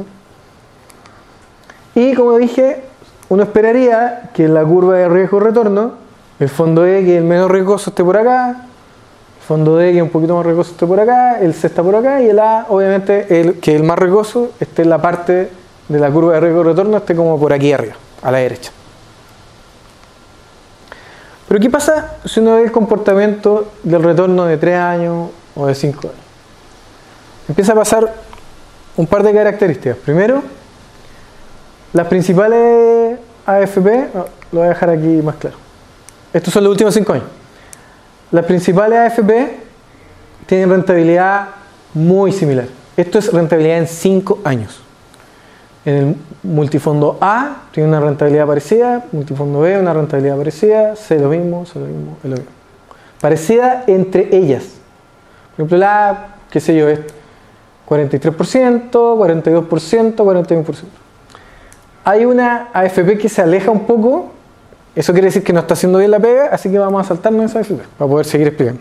Y como dije, uno esperaría que en la curva de riesgo-retorno, el fondo E, que es el menos riesgoso, esté por acá, el fondo D, que es un poquito más riesgoso, esté por acá, el C está por acá, y el A, obviamente, el, que es el más riesgoso, esté en la parte de la curva de riesgo-retorno, esté como por aquí arriba, a la derecha. Pero ¿qué pasa si uno ve el comportamiento del retorno de tres años o de cinco años? Empieza a pasar un par de características. Primero, las principales A F P, no, lo voy a dejar aquí más claro. Estos son los últimos cinco años. Las principales A F P tienen rentabilidad muy similar. Esto es rentabilidad en cinco años. En el multifondo A tiene una rentabilidad parecida, multifondo B una rentabilidad parecida, C lo mismo, C lo mismo, E lo mismo. Parecida entre ellas. Por ejemplo, la A, qué sé yo, es cuarenta y tres por ciento, cuarenta y dos por ciento, cuarenta y uno por ciento. Hay una A F P que se aleja un poco, eso quiere decir que no está haciendo bien la pega, así que vamos a saltarnos esa A F P para poder seguir explicando.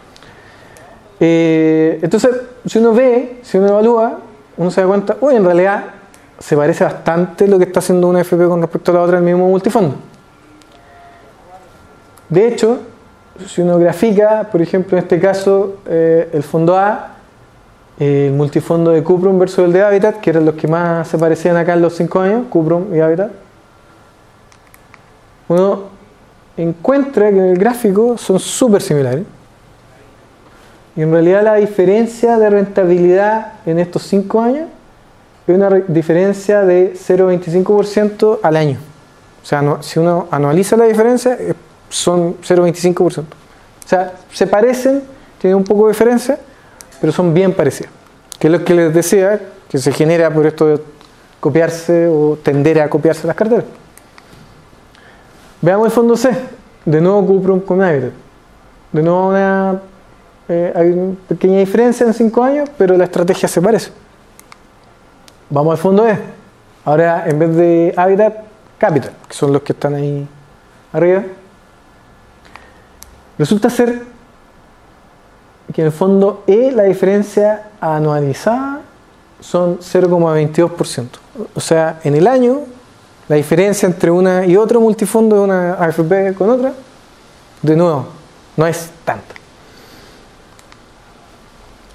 Eh, entonces, si uno ve, si uno evalúa, uno se da cuenta, uy, en realidad se parece bastante lo que está haciendo una A F P con respecto a la otra en el mismo multifondo. De hecho, si uno grafica, por ejemplo, en este caso, eh, el fondo A, eh, el multifondo de Cuprum versus el de Habitat, que eran los que más se parecían acá en los cinco años, Cuprum y Habitat, uno encuentra que en el gráfico son súper similares. Y en realidad la diferencia de rentabilidad en estos cinco años es una diferencia de cero coma veinticinco por ciento al año. O sea, no, si uno anualiza la diferencia, son cero coma veinticinco por ciento. O sea, se parecen, tienen un poco de diferencia, pero son bien parecidas. Que es lo que les decía, que se genera por esto de copiarse o tender a copiarse las carteras. Veamos el fondo C. De nuevo Cuprum con Habitat. De nuevo una, eh, hay una pequeña diferencia en cinco años, pero la estrategia se parece. Vamos al fondo E. Ahora, en vez de Habitat, Capital, que son los que están ahí arriba. Resulta ser que en el fondo E la diferencia anualizada son cero coma veintidós por ciento. O sea, en el año, la diferencia entre una y otro multifondo de una A F P con otra, de nuevo, no es tanta.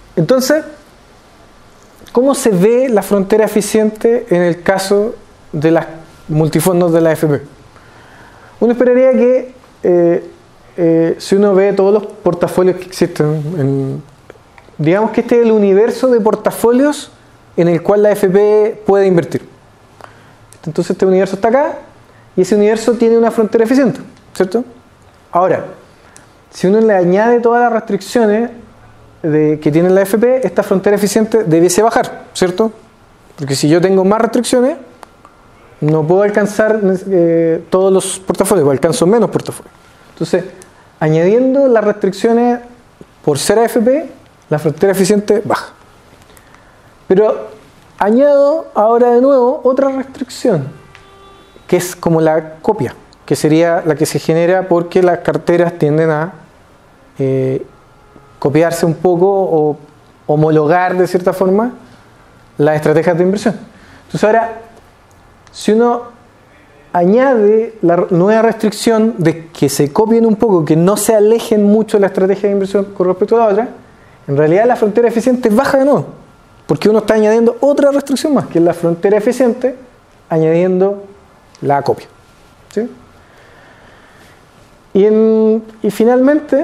Entonces, ¿cómo se ve la frontera eficiente en el caso de las multifondos de la A F P? Uno esperaría que eh, eh, si uno ve todos los portafolios que existen, en, digamos que este es el universo de portafolios en el cual la A F P puede invertir. Entonces este universo está acá y ese universo tiene una frontera eficiente, ¿cierto? Ahora, si uno le añade todas las restricciones de, que tiene la A F P, esta frontera eficiente debiese bajar, ¿cierto? Porque si yo tengo más restricciones, no puedo alcanzar eh, todos los portafolios, o alcanzo menos portafolios. Entonces, añadiendo las restricciones por ser A F P, la frontera eficiente baja. Pero añado ahora de nuevo otra restricción, que es como la copia, que sería la que se genera porque las carteras tienden a eh, copiarse un poco o homologar de cierta forma las estrategias de inversión. Entonces ahora, si uno añade la nueva restricción de que se copien un poco, que no se alejen mucho de la estrategia de inversión con respecto a la otra, en realidad la frontera eficiente baja de nuevo, porque uno está añadiendo otra restricción más, que es la frontera eficiente, añadiendo la copia. ¿Sí? Y, en, y finalmente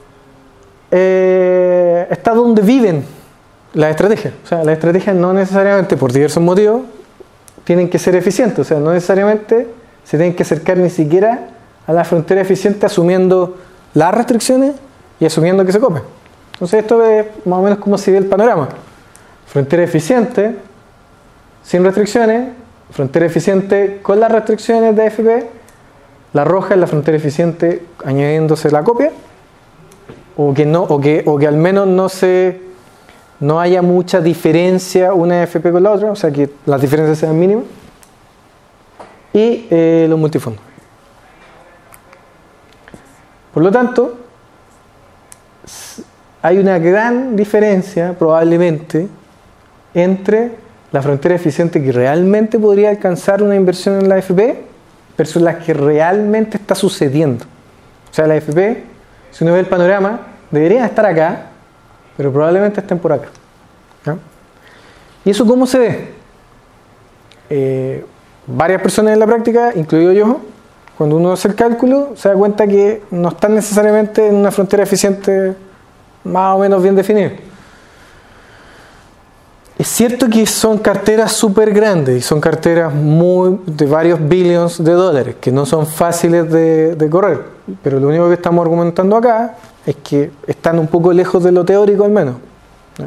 eh, está donde viven las estrategias. O sea, las estrategias no necesariamente, por diversos motivos, tienen que ser eficientes. O sea, no necesariamente se tienen que acercar ni siquiera a la frontera eficiente asumiendo las restricciones y asumiendo que se copian. Entonces esto es más o menos como se ve el panorama. Frontera eficiente, sin restricciones, frontera eficiente con las restricciones de A F P, la roja es la frontera eficiente añadiéndose la copia, o que, no, o que, o que al menos no, se, no haya mucha diferencia una A F P con la otra, o sea que las diferencias sean mínimas, y eh, los multifondos. Por lo tanto, hay una gran diferencia probablemente entre la frontera eficiente que realmente podría alcanzar una inversión en la A F P versus la que realmente está sucediendo. O sea, la A F P, si uno ve el panorama, deberían estar acá, pero probablemente estén por acá. ¿No? ¿Y eso cómo se ve? Eh, varias personas en la práctica, incluido yo, cuando uno hace el cálculo, se da cuenta que no están necesariamente en una frontera eficiente más o menos bien definida. Es cierto que son carteras súper grandes y son carteras muy, de varios billions de dólares que no son fáciles de, de correr, pero lo único que estamos argumentando acá es que están un poco lejos de lo teórico al menos, ¿no?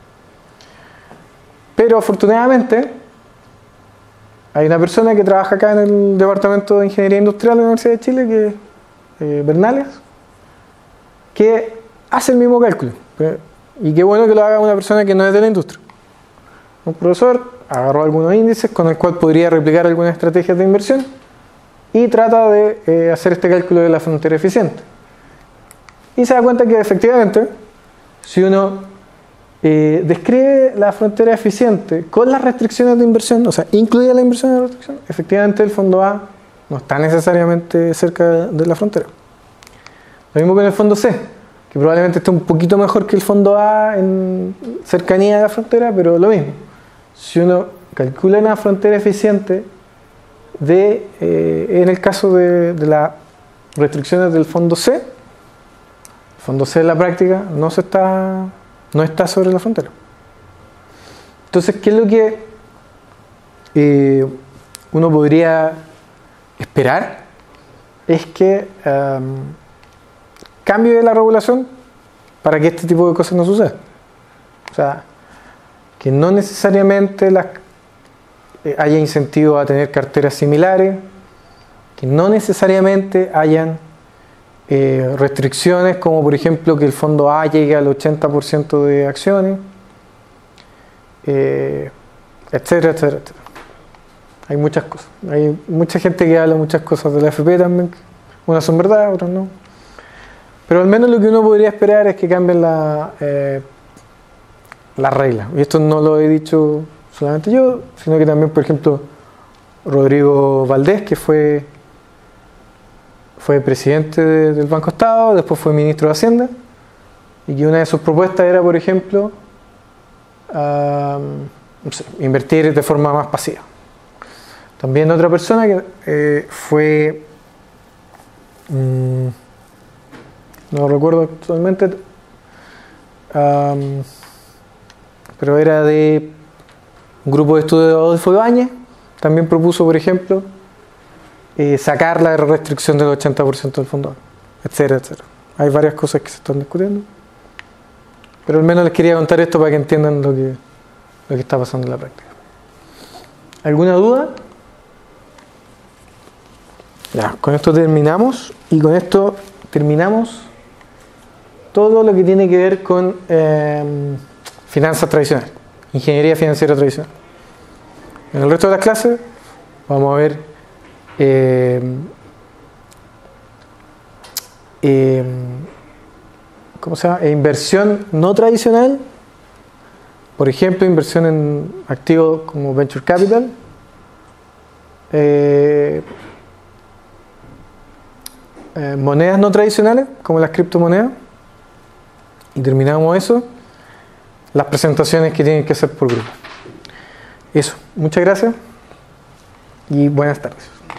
Pero afortunadamente hay una persona que trabaja acá en el Departamento de Ingeniería Industrial de la Universidad de Chile, que es eh, Bernales, que hace el mismo cálculo, y qué bueno que lo haga una persona que no es de la industria. Un profesor agarró algunos índices con el cual podría replicar algunas estrategias de inversión y trata de eh, hacer este cálculo de la frontera eficiente. Y se da cuenta que efectivamente, si uno eh, describe la frontera eficiente con las restricciones de inversión, o sea, incluye la inversión de la restricción, efectivamente el fondo A no está necesariamente cerca de la frontera. Lo mismo con el fondo C, que probablemente esté un poquito mejor que el fondo A en cercanía de la frontera, pero lo mismo. Si uno calcula una frontera eficiente de, eh, en el caso de, de las restricciones del fondo C, el fondo C en la práctica no, se está, no está sobre la frontera. Entonces, ¿qué es lo que eh, uno podría esperar? Es que um, cambie la regulación para que este tipo de cosas no sucedan. O sea, que no necesariamente las, eh, haya incentivos a tener carteras similares, que no necesariamente hayan eh, restricciones como por ejemplo que el fondo A llegue al ochenta por ciento de acciones, eh, etcétera, etcétera, etcétera. Hay muchas cosas. Hay mucha gente que habla muchas cosas de la A F P también. Unas son verdad, otras no. Pero al menos lo que uno podría esperar es que cambien la, eh, las reglas. Y esto no lo he dicho solamente yo, sino que también, por ejemplo, Rodrigo Valdés, que fue, fue presidente de, del Banco Estado, después fue ministro de Hacienda, y que una de sus propuestas era, por ejemplo, a no sé, invertir de forma más pasiva. También otra persona que eh, fue, mmm, no recuerdo actualmente, um, pero era de un grupo de estudio de Adolfo Ibáñez, también propuso, por ejemplo, eh, sacar la restricción del ochenta por ciento del fondo, etcétera, etcétera. Hay varias cosas que se están discutiendo, pero al menos les quería contar esto para que entiendan lo que, lo que está pasando en la práctica. ¿Alguna duda? Ya, con esto terminamos y con esto terminamos todo lo que tiene que ver con eh, finanzas tradicionales, ingeniería financiera tradicional. En el resto de las clases vamos a ver eh, eh, ¿cómo se llama? Inversión no tradicional, por ejemplo, inversión en activos como Venture Capital, eh, eh, monedas no tradicionales como las criptomonedas, y terminamos eso, las presentaciones que tienen que hacer por grupo. Eso, muchas gracias y buenas tardes.